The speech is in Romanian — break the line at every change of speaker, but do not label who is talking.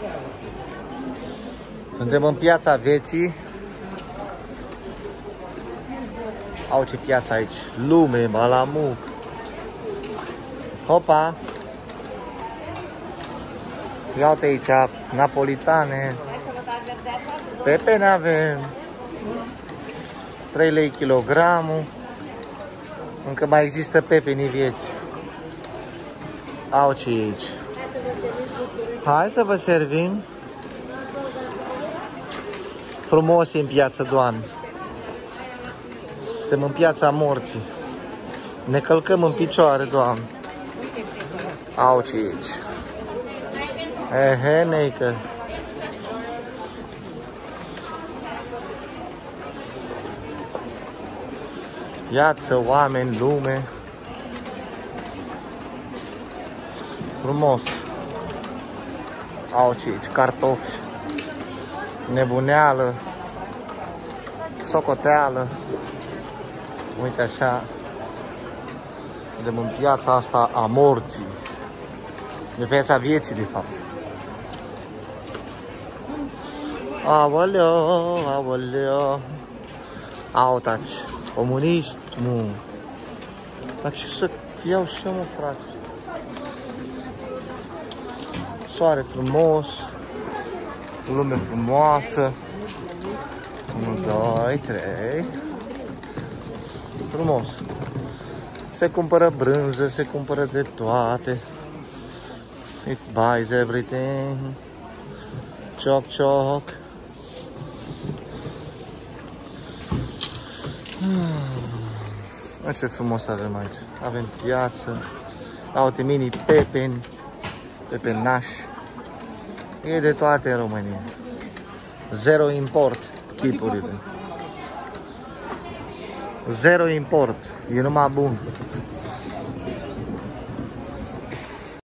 Suntem în Piața Vieții. Au ce piață aici. Lume, balamuc. Hopa! Ia uite aici, napolitane. Pepe n-avem. 3 lei kilogramul. Încă mai există pepenii vieți. Au ce aici. Hai să vă servim. Frumos e în Piața Doamne. Suntem în Piața Morții. Ne călcăm în picioare, Doamne. Au ce aici. Ehe, neică. Viață, oameni, lume. Frumos. Au ce aici, cartofi. Nebuneală. Socoteală. Uite așa. Suntem în piața asta a morții. De Piața Vieții, de fapt. Aoleo, aoleo. Au, taci. Comuniști, nu. Dar ce să iau și eu, mă, frate? Soare frumos. Lume frumoasă. 1, 2, 3. Frumos. Se cumpără brânză, se cumpără de toate. It buys everything. Cioc, cioc. Ce frumos avem aici. Avem piață. Uite, mini pepeni. Pepenași. E de toate în România. Zero import chipurile. Zero import. E numai bun.